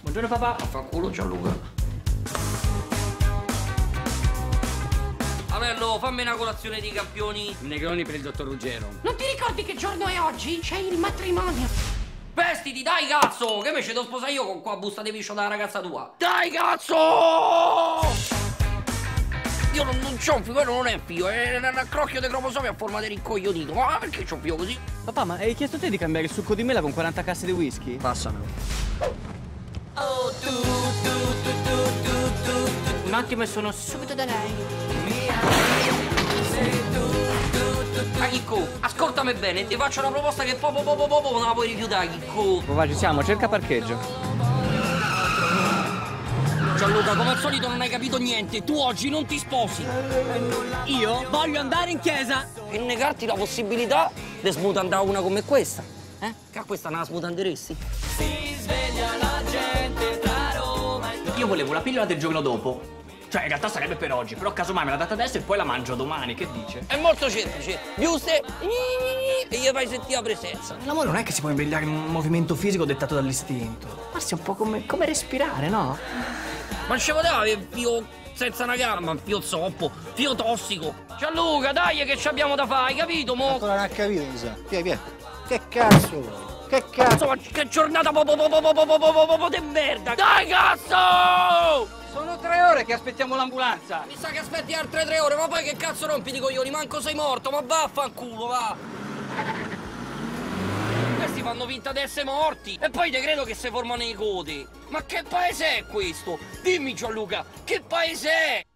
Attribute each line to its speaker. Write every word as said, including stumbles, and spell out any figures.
Speaker 1: Buongiorno papà.
Speaker 2: Affanculo Gianluca. Averlo, fammi una colazione di campioni.
Speaker 1: Negroni per il dottor Ruggero.
Speaker 3: Non ti ricordi che giorno è oggi? C'è il matrimonio.
Speaker 2: Vestiti, dai cazzo! Che me ci devo sposare io con qua busta di piscio dalla ragazza tua. Dai cazzo! Io non, non c'ho un figlio, quello non è un figlio, è un accrocchio di cromosomi a forma di rincoglionito. Ma perché c'ho un figlio così?
Speaker 1: Papà, ma hai chiesto te di cambiare il succo di mela con quaranta casse di whisky?
Speaker 2: Passamelo.
Speaker 3: Oh, tu, tu, tu, tu, tu, tu. Un attimo e sono subito da lei.
Speaker 2: Ah, Chicco, ascoltami bene, ti faccio una proposta che popo popo popo non la puoi rifiutare, Chicco.
Speaker 1: Papà, ci siamo, cerca parcheggio.
Speaker 2: Gianluca, come al solito non hai capito niente, tu oggi non ti sposi.
Speaker 1: Io voglio andare in chiesa.
Speaker 2: E negarti la possibilità di smutandare una come questa. Eh? Che a questa non la smutanderesti?
Speaker 3: Si sveglia la gente tra Roma e...
Speaker 1: Io volevo la pillola del giorno dopo. Cioè, in realtà sarebbe per oggi, però casomai me la date adesso e poi la mangio domani, che dice?
Speaker 2: È molto semplice, giuste e gli fai sentire la presenza.
Speaker 4: L'amore non è che si può imbrigliare in un movimento fisico dettato dall'istinto. Ma sia un po' come, come respirare, no?
Speaker 2: Ma ci poteva avere il fio senza una gamba, un fio zoppo, fio tossico. Gianluca, dai che ci abbiamo da fare, hai capito, mo?
Speaker 5: Ancora non ha capito, mi sa. Via, via. Che cazzo vuoi? Che cazzo?
Speaker 2: Insomma, che giornata po po po po po po po po po po di merda! Dai cazzo!
Speaker 1: Sono tre ore che aspettiamo l'ambulanza.
Speaker 2: Mi sa che aspetti altre tre ore, ma poi che cazzo rompi di coglioni? Manco sei morto, ma vaffanculo, va! Questi fanno finta di essere morti e poi te credo che si formano i codi. Ma che paese è questo? Dimmi Gianluca, che paese è?